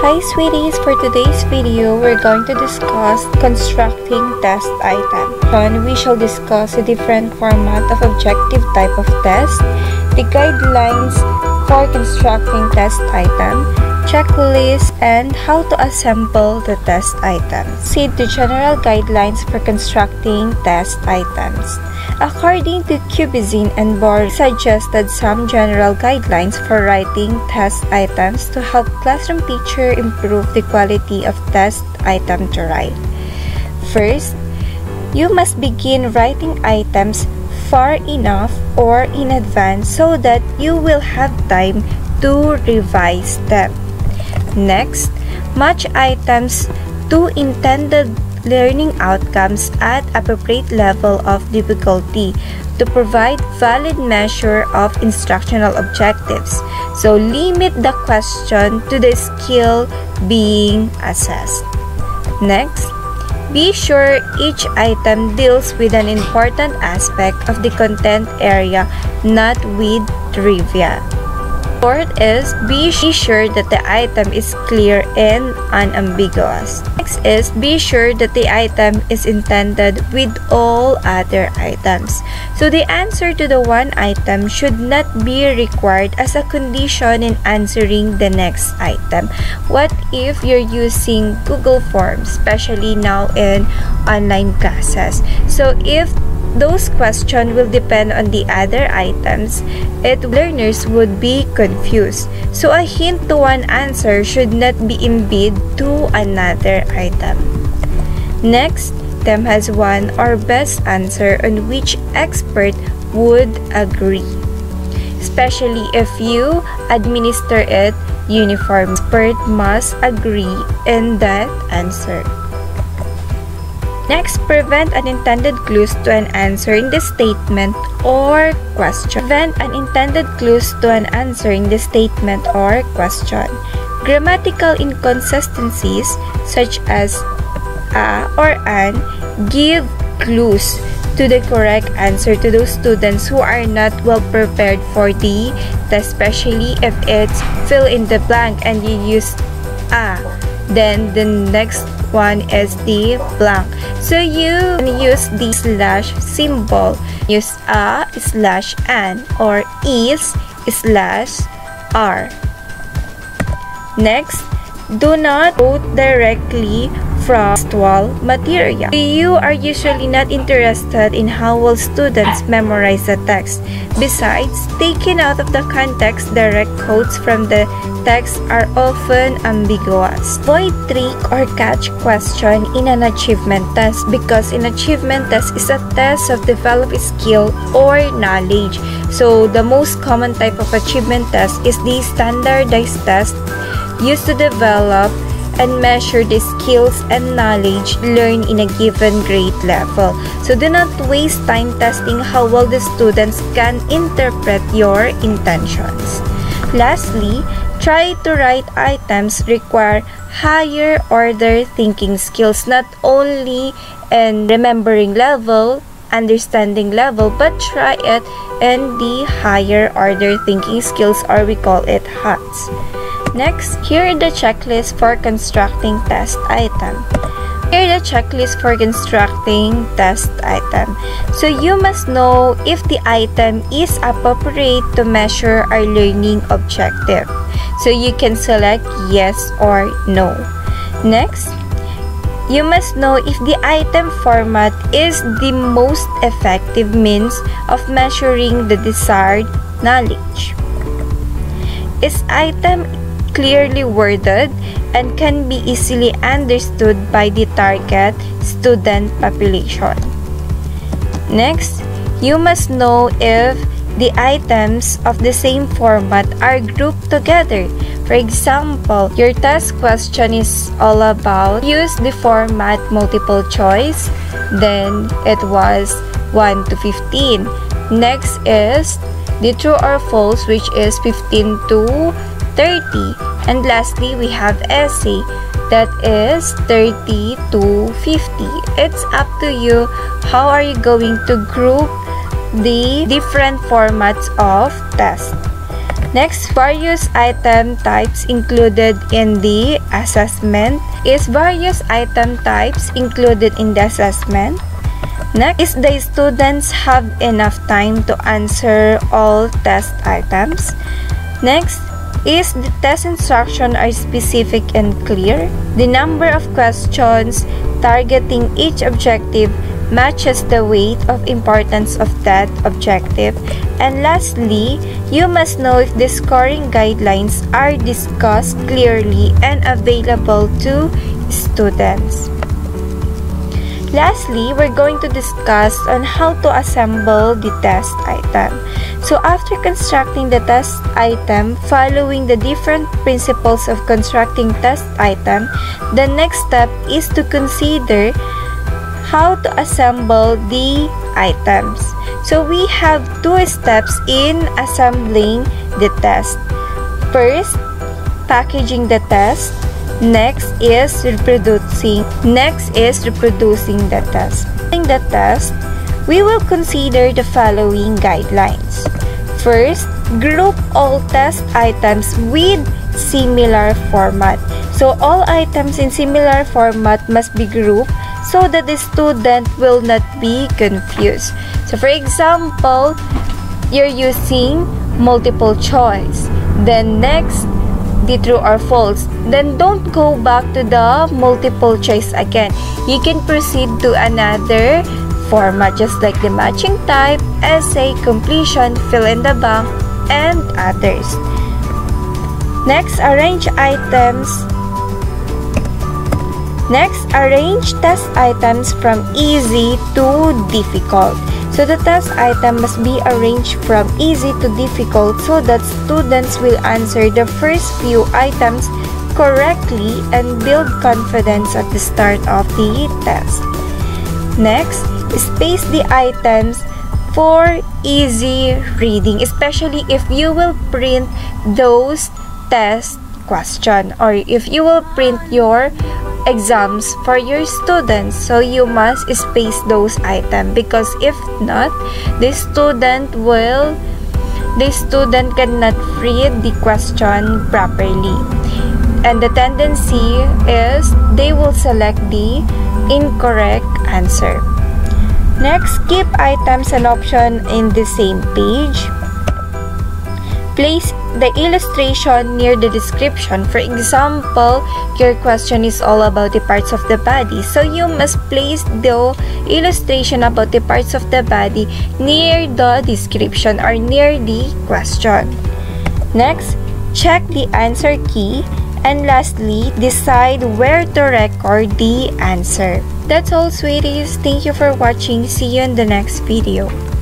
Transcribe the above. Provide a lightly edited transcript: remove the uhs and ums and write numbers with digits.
Hi sweeties, for today's video, we're going to discuss constructing test item. We shall discuss a different format of objective type of test, the guidelines for constructing test item, checklist, and how to assemble the test items. See the general guidelines for constructing test items. According to Cubizin and Bohr, suggested some general guidelines for writing test items to help classroom teacher improve the quality of test item to write. First, you must begin writing items far enough or in advance so that you will have time to revise them. Next, match items to intended learning outcomes at appropriate level of difficulty to provide valid measure of instructional objectives. So limit the question to the skill being assessed. Next, be sure each item deals with an important aspect of the content area, not with trivia. Fourth is, be sure that the item is clear and unambiguous. Next is, be sure that the item is intended with all other items. So the answer to the one item should not be required as a condition in answering the next item. What if you're using Google Forms, especially now in online classes? So if those questions will depend on the other items, learners would be confused. So a hint to one answer should not be embedded to another item. Next, them has one or best answer on which expert would agree, especially if you administer it uniformly. Expert must agree in that answer. Next, prevent unintended clues to an answer in the statement or question. Prevent unintended clues to an answer in the statement or question. Grammatical inconsistencies such as a or an give clues to the correct answer to those students who are not well prepared for the test, especially if it's fill in the blank and you use a. Then the next one is the blank. So you can use the slash symbol. Use a slash an or is slash r. Next, do not quote directly from textual material. You are usually not interested in how well students memorize the text. Besides, taken out of the context, direct quotes from the text are often ambiguous. Avoid trick or catch question in an achievement test, because an achievement test is a test of developed skill or knowledge. So the most common type of achievement test is the standardized test used to develop and measure the skills and knowledge learned in a given grade level. So do not waste time testing how well the students can interpret your intentions. Lastly, try to write items require higher order thinking skills, not only in remembering level, understanding level, but try it in the higher order thinking skills, or we call it HOTS. Next, here are the checklist for constructing test item. Here are the checklist for constructing test item. So you must know if the item is appropriate to measure our learning objective. So you can select yes or no. Next, you must know if the item format is the most effective means of measuring the desired knowledge. Is item clearly worded and can be easily understood by the target student population? Next, you must know if the items of the same format are grouped together. For example, your test question is all about use the format multiple choice, then it was 1 to 15. Next is the true or false, which is 15 to 30. And lastly, we have essay, that is 30 to 50. It's up to you how are you going to group the different formats of test. Next, various item types included in the assessment. Is various item types included in the assessment? Next, is the students have enough time to answer all test items? Next, is the test instruction are specific and clear? The number of questions targeting each objective matches the weight of importance of that objective. And lastly, you must know if the scoring guidelines are discussed clearly and available to students. Lastly, we're going to discuss on how to assemble the test item. So after constructing the test item, following the different principles of constructing test item, the next step is to consider how to assemble the items. So we have two steps in assembling the test. First, packaging the test. Next is reproducing the test. In the test, we will consider the following guidelines. First, group all test items with similar format. So all items in similar format must be grouped so that the student will not be confused. So for example, you're using multiple choice. Then next, the true or false. Then don't go back to the multiple choice again. You can proceed to another format just like the matching type, essay, completion, fill in the blank, and others. Next, arrange test items from easy to difficult. So the test item must be arranged from easy to difficult so that students will answer the first few items correctly and build confidence at the start of the test. Next, space the items for easy reading, especially if you will print those test question or if you will print your exams for your students. So you must space those items because if not, the student cannot read the question properly, and the tendency is they will select the incorrect answer. Next, keep items and option in the same page. Place the illustration near the description. For example, your question is all about the parts of the body. So you must place the illustration about the parts of the body near the description or near the question. Next, check the answer key. And lastly, decide where to record the answer. That's all, sweeties. Thank you for watching. See you in the next video.